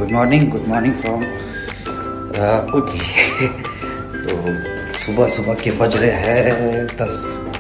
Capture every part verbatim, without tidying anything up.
Good morning good morning from Ooty. तो सुबह सुबह के बज रहे हैं दस।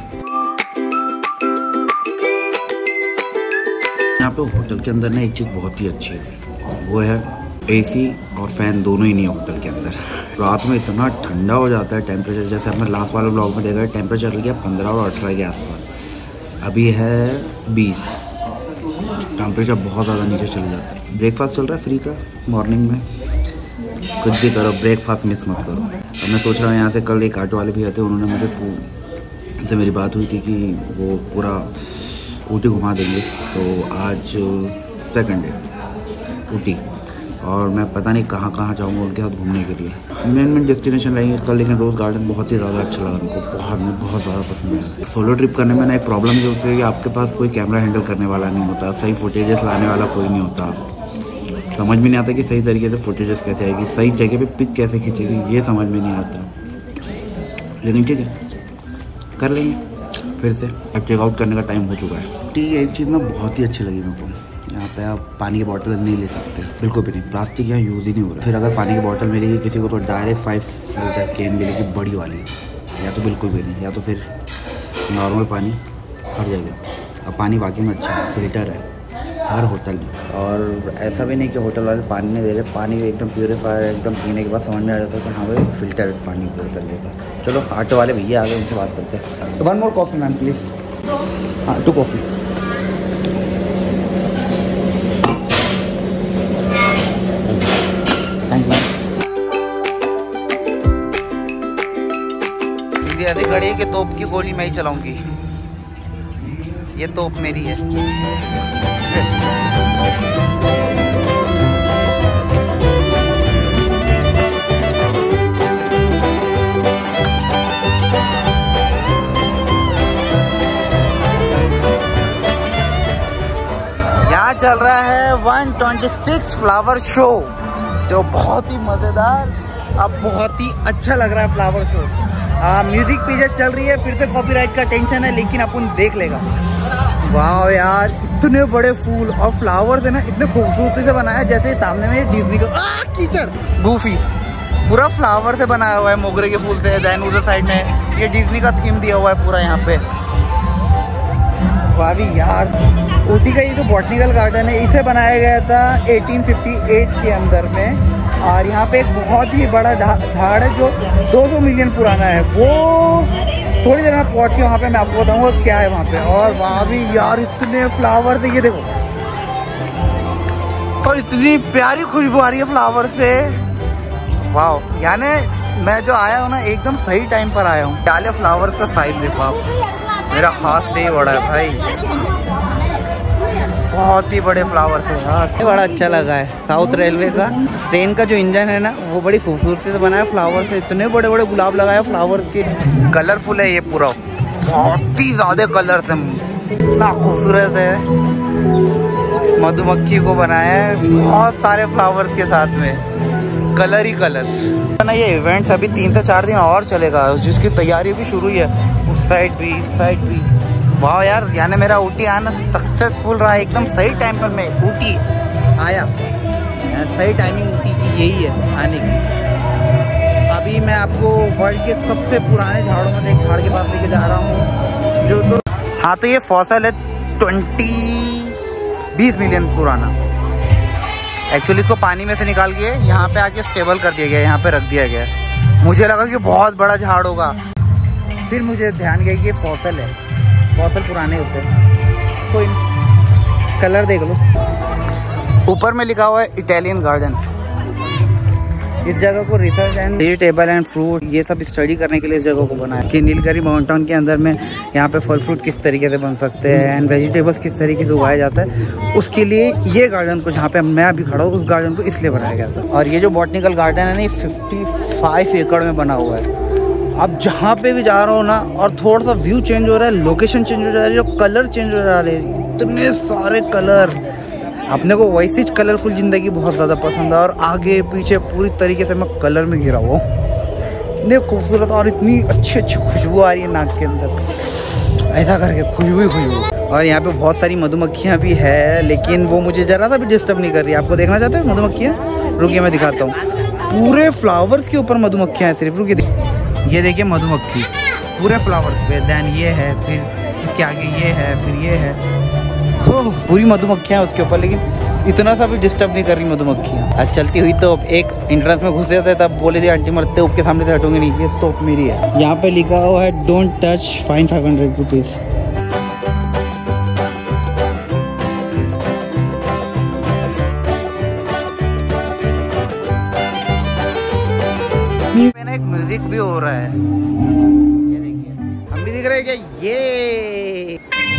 यहाँ पे होटल के अंदर ना एक चीज़ बहुत ही अच्छी है, वो है एसी और फैन दोनों ही नहीं है होटल के अंदर। रात में इतना ठंडा हो जाता है टेम्परेचर, जैसे हमने लास्ट वाले ब्लॉग में देखा है टेम्परेचर गया पंद्रह और अठारह के आसपास, अभी है बीस। टेम्परेचर बहुत ज़्यादा नीचे चले जाता है। ब्रेकफास्ट चल रहा है फ्री का मॉर्निंग में, कुछ भी करो ब्रेकफास्ट मिस मत करो। अब मैं सोच रहा हूँ यहाँ से कल एक ऑटो वाले भी आते, उन्होंने मुझे से मेरी बात हुई थी कि वो पूरा ऊटी घुमा देंगे। तो आज सेकंड डे ऊटी, और मैं पता नहीं कहाँ कहाँ जाऊँगा उनके साथ घूमने के लिए। मेन मेन डेस्टिनेशन रहेंगे कल, लेकिन रोज़ गार्डन बहुत ही ज़्यादा अच्छा लगा उनको, बहुत बहुत ज़्यादा पसंद है। सोलो ट्रिप करने में ना एक प्रॉब्लम ये होती है कि आपके पास कोई कैमरा हैंडल करने वाला नहीं होता, सही फुटेजेस लाने वाला कोई नहीं होता। समझ में नहीं आता कि सही तरीके से फुटेजेस कैसे आएगी, सही जगह पे पिक कैसे खींचेगी, ये समझ में नहीं आता। लेकिन ठीक है, कर लेंगे फिर से। अब चेकआउट करने का टाइम हो चुका है। ठीक है, एक चीज़ ना बहुत ही अच्छी लगी मेरे को, यहाँ पे आप पानी की बोतल नहीं ले सकते बिल्कुल भी नहीं, प्लास्टिक यहाँ यूज़ ही नहीं हो रहा। फिर अगर पानी की बोतल मिलेगी किसी को तो डायरेक्ट फाइव लीटर कैन मिलेगी बड़ी वाली, या तो बिल्कुल भी नहीं, या तो फिर नॉर्मल पानी हर जगह। अब पानी बाकी में अच्छा है, फिल्टर है हर होटल में। और ऐसा भी नहीं कि होटल वाले पानी नहीं दे रहे, पानी भी एकदम प्योरीफायर, एकदम पीने के बाद समझ में आ जाता है कि हाँ भाई फिल्टर पानी पूरी तरीके से। चलो ऑटो वाले भैया आ गए, उनसे बात करते हैं। One more coffee ma'am please. हाँ टू कॉफ़ी। ऐसे खड़ी है कि तोप की गोली मैं ही चलाऊंगी, ये तोप मेरी है। यहाँ चल रहा है one twenty six flower show, जो बहुत ही मजेदार, अब बहुत ही अच्छा लग रहा है फ्लावर शो। हाँ, म्यूजिक पीछे चल रही है, फिर से कॉपीराइट का टेंशन है, लेकिन अपन देख लेगा। वाह यार, इतने बड़े फूल और फ्लावर्स है ना, इतने खूबसूरती से बनाया जैसे सामने में डिज्नी का कीचड़ गूफी पूरा फ्लावर से बनाया हुआ है, मोगरे के फूल से। देन उधर साइड में ये डिज्नी का थीम दिया हुआ है पूरा यहाँ पे। वाह भी यार, ऊटी का ये जो बॉटनिकल गार्डन है इसे बनाया गया था अठारह सौ अट्ठावन के अंदर में, और यहाँ पे एक बहुत ही बड़ा झाड़ है जो दो सौ मिलियन पुराना है। वो थोड़ी देर में पहुँच के वहाँ पे मैं आपको बताऊँगा क्या है वहाँ पे। और वहाँ भी यार इतने फ्लावर थे, ये देखो, और इतनी प्यारी खुशबू आ रही है फ्लावर से। वाह, यानी मैं जो आया हूँ ना एकदम सही टाइम पर आया हूँ। डाले फ्लावर का साइज देखो आप, मेरा हाथ से ही बड़ा है भाई, बहुत ही बड़े फ्लावर थे यार। बड़ा अच्छा लगा है। साउथ रेलवे का ट्रेन का जो इंजन है ना, वो बड़ी खूबसूरती से बना है फ्लावर से। इतने बड़े बड़े गुलाब लगाए फ्लावर के, कलरफुल है ये पूरा, बहुत ही ज्यादा कलर से, इतना खूबसूरत है। मधुमक्खी को बनाया है बहुत सारे फ्लावर्स के साथ में, कलर ही कलर ना। ये इवेंट्स अभी तीन से चार दिन और चलेगा, जिसकी तैयारी भी शुरू है। उस साइड भी, इस साइड भी। वाह यार, यानी मेरा ऊटी आना सक्सेसफुल रहा है। एकदम सही टाइम पर मैं ऊटी आया, सही टाइमिंग ऊटी की यही है आने की। अभी मैं आपको वर्ल्ड के सबसे पुराने झाड़ों में से एक झाड़ के पास लेके जा रहा हूँ, जो तो हाँ तो ये फॉसल है ट्वेंटी बीस मिलियन पुराना। एक्चुअली इसको पानी में से निकाल के यहाँ पे आके स्टेबल कर दिया गया, यहाँ पे रख दिया गया। मुझे लगा कि बहुत बड़ा झाड़ होगा, फिर मुझे ध्यान गया कि ये फॉसल है, फॉसल पुराने होते हैं। कोई कलर देख लो, ऊपर में लिखा हुआ है इटालियन गार्डन। इस जगह को research and vegetable and fruit ये सब स्टडी करने के लिए इस जगह को बनाया कि नीलगिरी माउंटेन के अंदर में यहाँ पे फल फ्रूट किस तरीके से बन सकते हैं एंड वेजिटेबल्स किस तरीके से उगाया जाता है। उसके लिए ये गार्डन को, जहाँ पे मैं अभी खड़ा हूँ, उस गार्डन को इसलिए बनाया गया था। और ये जो बॉटनिकल गार्डन है ना, ये फिफ्टी फाइव एकड़ में बना हुआ है। अब जहाँ पे भी जा रहा हूँ ना, और थोड़ा सा व्यू चेंज हो रहा है, लोकेशन चेंज हो जा रही है, जो कलर चेंज हो जा रहे हैं, इतने सारे कलर। अपने को वैसी कलरफुल ज़िंदगी बहुत ज़्यादा पसंद है, और आगे पीछे पूरी तरीके से मैं कलर में घिरा हुआ हूँ। इतने खूबसूरत और इतनी अच्छी अच्छी खुशबू आ रही है नाक के अंदर, ऐसा करके खुशबू ही खुशबू। और यहाँ पे बहुत सारी मधुमक्खियाँ भी है, लेकिन वो मुझे ज़रा सा भी डिस्टर्ब नहीं कर रही। आपको देखना चाहते हो मधुमक्खियाँ? रुकिए मैं दिखाता हूँ। पूरे फ्लावर्स के ऊपर मधुमक्खियाँ हैं सिर्फ। रुकिए, ये देखिए मधुमक्खी पूरे फ्लावर्स पे। देन ये है, फिर इसके आगे ये है, फिर ये है। ओह, पूरी मधुमक्खियाँ उसके ऊपर, लेकिन इतना सा भी डिस्टर्ब नहीं कर रही मधुमक्खियाँ। आज चलती हुई तो एक एंट्रेंस में घुस जाते तब बोले थे आंटी मरते उसके सामने से हटूंगी नहीं, ये तोप मेरी है। यहाँ पे लिखा हुआ है don't touch, fine five hundred rupees. एक म्यूजिक भी हो रहा है, ये देखिए। हम भी दिख रहे हैं क्या? ये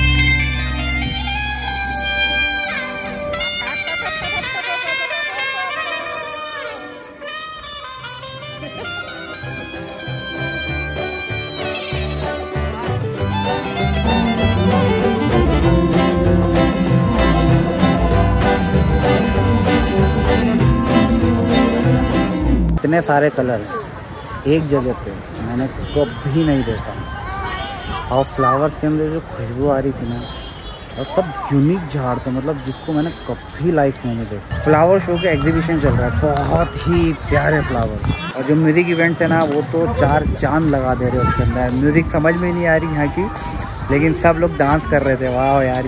इतने सारे कलर्स एक जगह पे मैंने कभी नहीं देखा। और फ्लावर्स के अंदर जो खुशबू आ रही थी ना, और सब यूनिक झाड़ थे, मतलब जिसको मैंने कभी लाइफ में नहीं देखा। फ्लावर शो के एग्जीबिशन चल रहा है, बहुत ही प्यारे फ्लावर। और जो म्यूजिक इवेंट्स है ना, वो तो चार चांद लगा दे रहे हैं उसके अंदर। म्यूजिक समझ में नहीं आ रही यहाँ की, लेकिन सब लोग डांस कर रहे थे। वाह यार,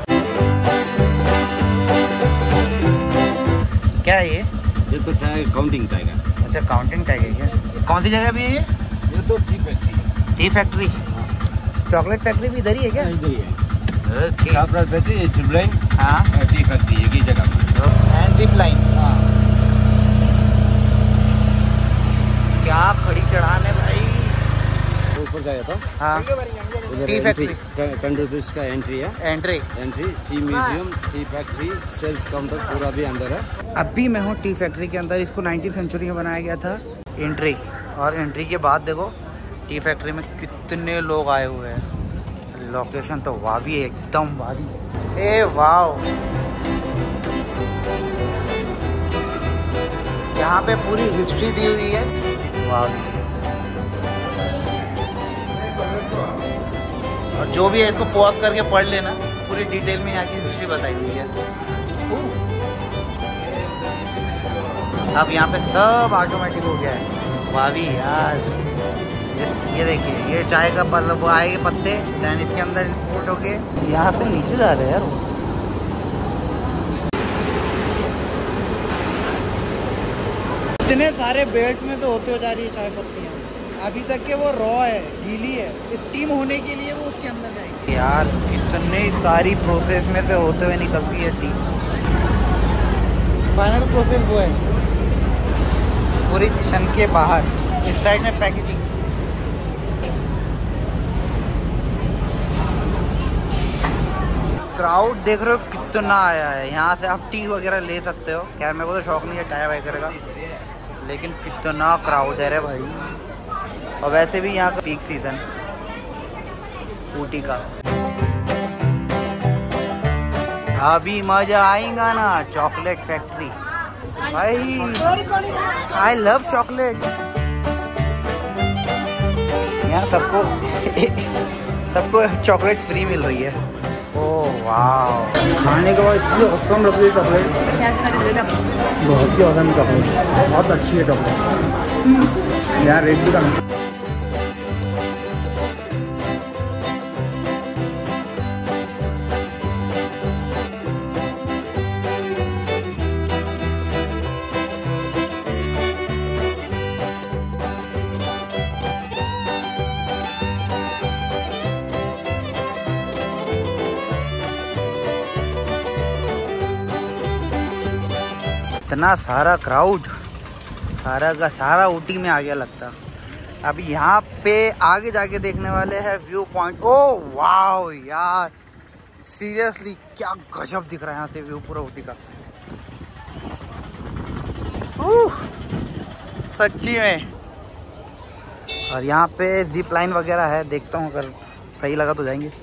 क्या है ये? ये तो काउंटिंग टाइगर। अच्छा, काउंटिंग टाइगर क्या? कौन सी जगह भी है ये? ये तो tea factory. Tea factory, chocolate factory भी इधर ही है क्या? इधर ही है। ओके। चॉकलेट फैक्ट्री, ये जिप लाइन, हाँ, टी फैक्ट्री एक ही जगह पर। And zip line. हाँ, क्या खड़ी चढ़ाने भाई। ऊपर जाए तो हाँ, टी फैक्ट्री टेन रुपीज का एंट्री है। Entry entry tea museum, tea factory, sales counter पूरा भी अंदर है। अभी मैं हूँ टी फैक्ट्री के अंदर। इसको नाइनटीन सेंचुरी में बनाया गया था। एंट्री, और एंट्री के बाद देखो टी फैक्ट्री में कितने लोग आए हुए हैं। लोकेशन तो वावी है, एकदम वावी। ए वाव, यहाँ पे पूरी हिस्ट्री दी हुई है। वावी, और जो भी है इसको पॉज करके पढ़ लेना, पूरी डिटेल में यहाँ की हिस्ट्री बताई हुई है। अब यहाँ पे सब ऑटोमेटिक हो गया है। वावी यार, ये, ये देखिए, ये चाय का पल वो आएंगे पत्ते, दैन इसके अंदर इंपोर्ट हो गए। यहाँ से नीचे जा रहे हैं यार। इतने सारे बेड्स में तो होते हो जा रही है चाय पत्तियाँ। अभी तक के वो रॉ है, गीली है, स्टीम होने के लिए वो उसके अंदर जाएगी। यार कितने सारी प्रोसेस में से होते हुए निकलती है टी। फाइनल प्रोसेस वो है पूरी छन के बाहर, इस साइड में पैकेजिंग। क्राउड देख रहे हो कितना आया है। यहाँ से आप टी वगैरह ले सकते हो। खैर मेरे को तो शौक नहीं है चाय वगैरह का, लेकिन कितना क्राउड है रे भाई। और वैसे भी यहाँ का पीक सीजन ऊटी का। अभी मजा आएगा ना चॉकलेट फैक्ट्री भाई। I love chocolate. यहाँ सबको सबको चॉकलेट फ्री मिल रही है। ओह वाह, खाने के बाद इतनी औसम लग रही है चॉकलेट। बहुत ही औसम चॉकलेट, बहुत अच्छी है चॉकलेट यार। रेट भी कम। इतना सारा क्राउड, सारा का सारा ऊटी में आ गया लगता। अब यहाँ पे आगे जाके देखने वाले हैं व्यू पॉइंट। ओह वाह यार, सीरियसली क्या गजब दिख रहा है यहाँ से व्यू पूरा ऊटी का। सच्ची में। और यहाँ पे जिप लाइन वगैरह है, देखता हूँ अगर सही लगा तो जाएंगे।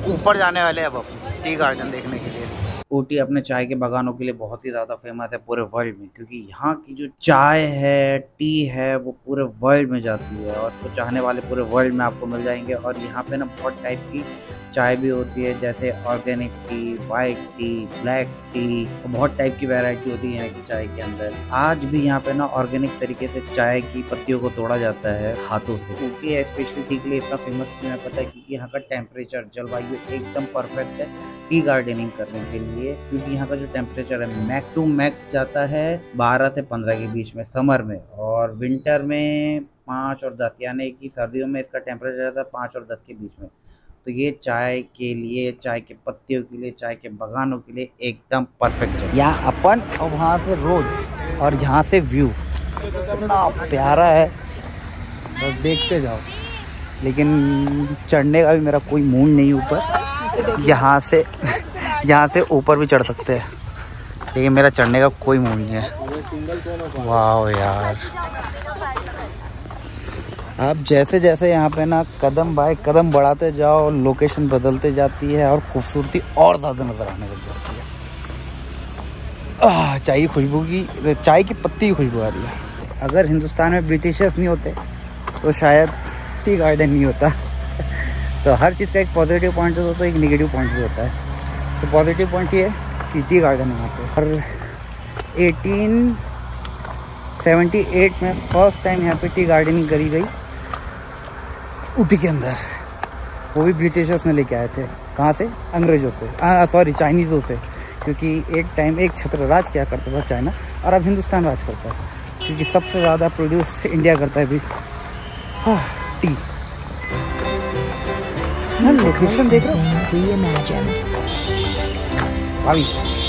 ऊपर जाने वाले हैं अब टी गार्डन देखने के लिए। ऊटी अपने चाय के बागानों के लिए बहुत ही ज़्यादा फेमस है पूरे वर्ल्ड में, क्योंकि यहाँ की जो चाय है, टी है, वो पूरे वर्ल्ड में जाती है और तो चाहने वाले पूरे वर्ल्ड में आपको मिल जाएंगे। और यहाँ पे ना बहुत टाइप की चाय भी होती है, जैसे organic tea, white tea, black tea, बहुत टाइप की वैरायटी होती है यहाँ की चाय के अंदर। आज भी यहाँ पे ना ऑर्गेनिक तरीके से चाय की पत्तियों को तोड़ा जाता है हाथों से। ऊटी है स्पेशली टी के लिए इतना फेमस तुम्हें पता है, क्योंकि यहाँ का टेम्परेचर, जलवायु एकदम परफेक्ट है टी गार्डनिंग करने के लिए, क्योंकि यहाँ का जो टेम्परेचर है मैक्स टू मैक्स जाता है बारह से पंद्रह के बीच में समर में, और विंटर में पाँच और दस, यानी कि सर्दियों में इसका टेम्परेचर जाता है पाँच और दस के बीच में। तो ये चाय के लिए, चाय के पत्तियों के लिए, चाय के बागानों के लिए एकदम परफेक्ट है। यहाँ अपन और वहाँ से रोड और यहाँ से व्यू इतना प्यारा है, बस देखते जाओ। लेकिन चढ़ने का भी मेरा कोई मूड नहीं ऊपर, यहाँ से यहाँ से ऊपर भी चढ़ सकते हैं, लेकिन मेरा चढ़ने का कोई मूड नहीं है। वाह यार, आप जैसे जैसे यहाँ पे ना कदम बाय कदम बढ़ाते जाओ, लोकेशन बदलते जाती है और खूबसूरती और ज़्यादा नज़र आने लग जाती है। चाय की खुशबू की, चाय की पत्ती की खुशबू आ रही है। अगर हिंदुस्तान में ब्रिटिशर्स नहीं होते तो शायद टी गार्डन नहीं होता। तो हर चीज़ का एक पॉजिटिव पॉइंट होता है, तो एक नेगेटिव पॉइंट भी होता है। तो पॉजिटिव पॉइंट ये है कि टी गार्डन है यहाँ पे। और अठारह सौ अठहत्तर में फर्स्ट टाइम यहाँ पे टी गार्डनिंग करी गई ऊटी के अंदर, वो भी ब्रिटिशर्स ने लेके आए थे। कहाँ से? अंग्रेज़ों से, सॉरी चाइनीज़ों से, क्योंकि एक टाइम एक छत्र राज किया करता था चाइना, और अब हिंदुस्तान राज करता है, क्योंकि सबसे ज़्यादा प्रोड्यूस इंडिया करता है भी हाँ टी। लोकेशन देख रहे हो?